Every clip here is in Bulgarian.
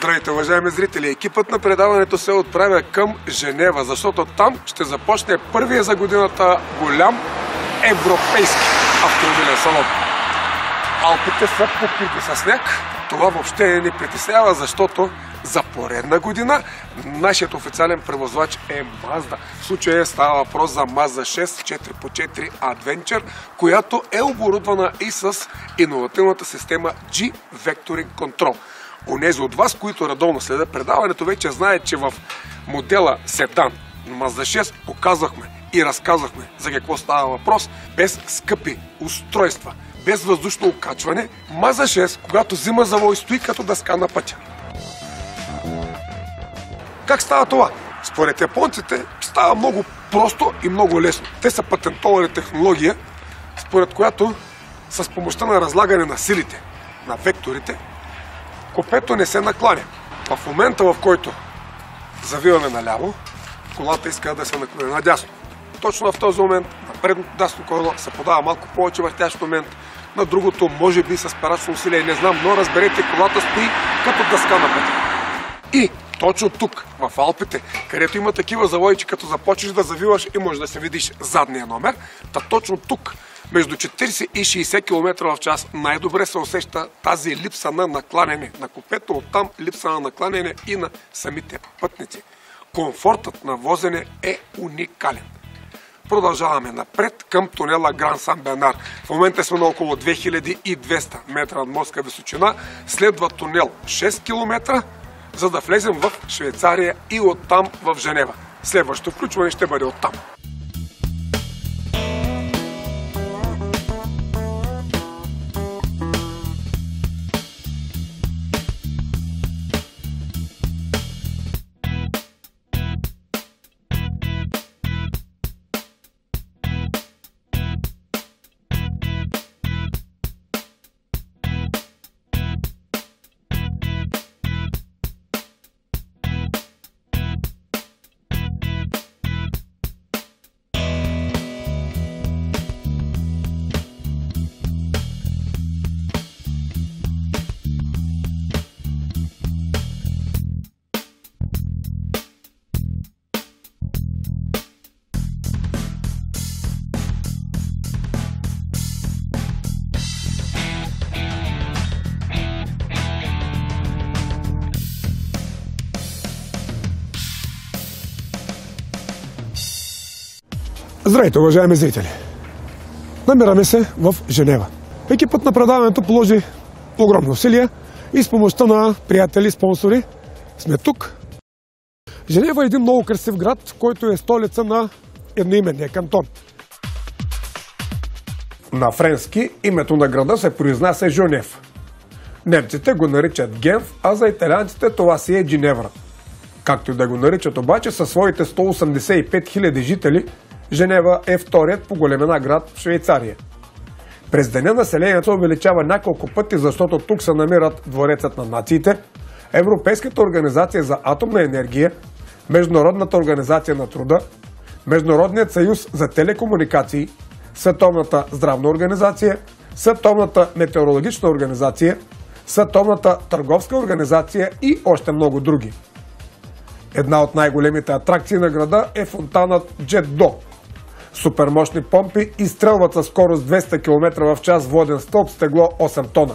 Здравейте, уважаеми зрители! Екипът на предаването се отправя към Женева, защото там ще започне първия за годината голям европейски автомобилен салон. Алпите са покрити със сняг. Това въобще не ни притеснява, защото за поредна година нашият официален превозвач е Mazda. В случая става въпрос за Mazda 6 4x4 Adventure, която е оборудвана и с иновативната система G-Vectoring Control. Онези от вас, които редовно следят предаването, вече знаят, че в модела седан Mazda 6 показахме и разказахме за какво става въпрос, без скъпи устройства, без въздушно окачване. Mazda 6, когато взима завой, стои като дъска на пътя. Как става това? Според японците става много просто и много лесно. Те са патентовали технология, според която с помощта на разлагане на силите, на векторите, копето не се накланя. В момента, в който завиваме наляво, колата иска да се наклони надясно. Точно в този момент на предното дясно колело се подава малко повече въртящ момент, на другото може би с парачно усилие, не знам, но разберете, колата стои като дъска на пътя. И точно тук, в Алпите, където има такива завои, че като започнеш да завиваш и можеш да се видиш задния номер, точно тук, между 40 и 60 км в час, най-добре се усеща тази липса на накланяне на копето, оттам липса на накланяне и на самите пътници. Комфортът на возене е уникален. Продължаваме напред към тунела Гран Сан-Бенар. В момента сме на около 2200 метра надморска височина. Следва тунел 6 км, за да влезем в Швейцария и оттам в Женева. Следващото включване ще бъде оттам. Здравейте, уважаеми зрители! Намираме се в Женева. Екипът на предаването положи огромни усилия и с помощта на приятели, спонсори сме тук. Женева е един много красив град, който е столица на едноименния кантон. На френски името на града се произнася Жонев. Немците го наричат Генф, а за италианците това си е Джиневра. Както и да го наричат обаче, със своите 185 000 жители, Женева е вторият по големина град в Швейцария. През деня населението се увеличава няколко пъти, защото тук се намират Дворецът на нациите, Европейската организация за атомна енергия, Международната организация на труда, Международният съюз за телекомуникации, Световната здравна организация, Световната метеорологична организация, Световната търговска организация и още много други. Една от най-големите атракции на града е фонтанът Джет-До. Супермощни помпи изстрелват със скорост 200 км в час воден стълб с тегло 8 тона.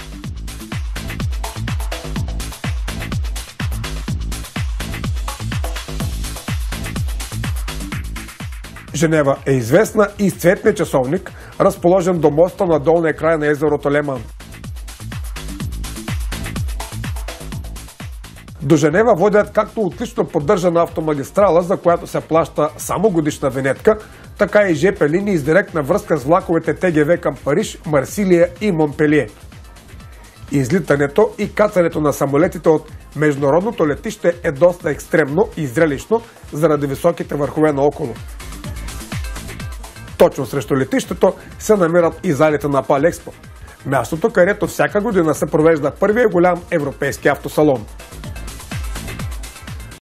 Женева е известна и с цветния часовник, разположен до моста на долния край на езерото Леман. До Женева водят както отлично поддържана автомагистрала, за която се плаща само годишна винетка, така и ЖП линии с директна връзка с влаковете ТГВ към Париж, Марсилия и Монпелие. Излитането и кацането на самолетите от международното летище е доста екстремно и зрелищно заради високите върхове наоколо. Точно срещу летището се намират и залите на Палекспо, мястото, където всяка година се провежда първия голям европейски автосалон.